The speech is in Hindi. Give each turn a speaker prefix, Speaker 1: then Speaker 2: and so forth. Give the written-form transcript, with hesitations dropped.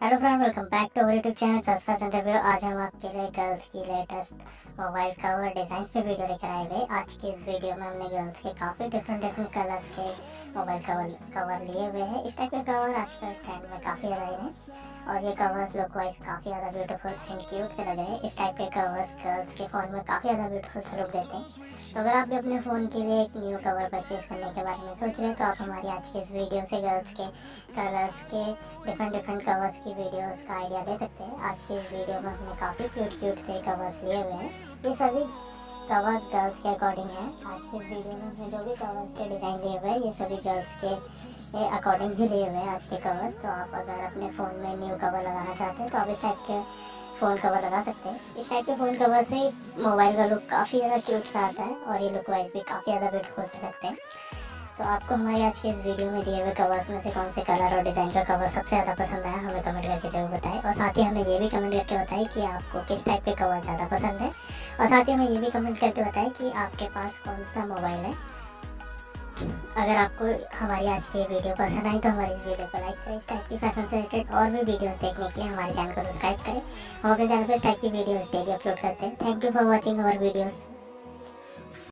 Speaker 1: Hello friend, welcome back to our YouTube channel girls fashion review. आज हम आपके लिए गर्ल्स की लेटेस्ट मोबाइल कवर डिज़ाइंस पे वीडियो लेकर आए हुए। आज की इस वीडियो में हमने गर्ल्स के काफ़ी डिफरेंट कलर्स के मोबाइल कवर लिए हुए हैं। इस टाइप के कवर आजकल ट्रेंड में काफ़ी ज़्यादा हैं और ये कवर्स लुक वाइज काफ़ी ज़्यादा ब्यूटीफुल एंड क्यूट से लग रहे हैं। इस टाइप के कवर्स गर्ल्स के फ़ोन में काफ़ी ज़्यादा ब्यूटीफुल से लुक देते हैं। तो अगर आप भी अपने फ़ोन के लिए एक न्यू कवर परचेज करने के बारे में सोच रहे हैं तो आप हमारी आज की इस वीडियो से गर्ल्स के कलर्स के डिफरेंट कवर्स की वीडियोस का आइडिया ले सकते हैं। आज की इस वीडियो में हमने काफ़ी क्यूट से कवर्स लिए हुए हैं। ये सभी कवर्स गर्ल्स के अकॉर्डिंग है। आज की इस वीडियो में हमने जो भी कवर्स के डिज़ाइन लिए हुए हैं ये सभी गर्ल्स के अकॉर्डिंग ही लिए हुए हैं आज के कवर्स। तो आप अगर अपने फ़ोन में न्यू कवर लगाना चाहते हैं तो आप इस टाइप के फ़ोन कवर लगा सकते हैं। इस टाइप के फ़ोन कवर से मोबाइल का लुक काफ़ी ज़्यादा क्यूट सा आता है और ये लुक वाइज भी काफ़ी ज़्यादा ब्यूटीफुल से लगते हैं। तो आपको हमारी आज की इस वीडियो में दिए हुए कवर्स में से कौन से कलर और डिज़ाइन का कवर सबसे ज़्यादा पसंद आया हमें कमेंट करके जरूर बताएं। और साथ ही हमें ये भी कमेंट करके बताएं कि आपको किस टाइप के कवर ज़्यादा पसंद है। और साथ ही हमें ये भी कमेंट करके बताएं कि आपके पास कौन सा मोबाइल है। अगर आपको हमारी आज की वीडियो पसंद आई तो हमारी इस वीडियो को लाइक करें। इस टाइप की फैशन से रिलेटेड और भी वीडियोस देखने के लिए हमारे चैनल को सब्सक्राइब करें। हम अपने चैनल पर इस टाइप की वीडियोस डेली अपलोड करते हैं। Thank you for watching our videos.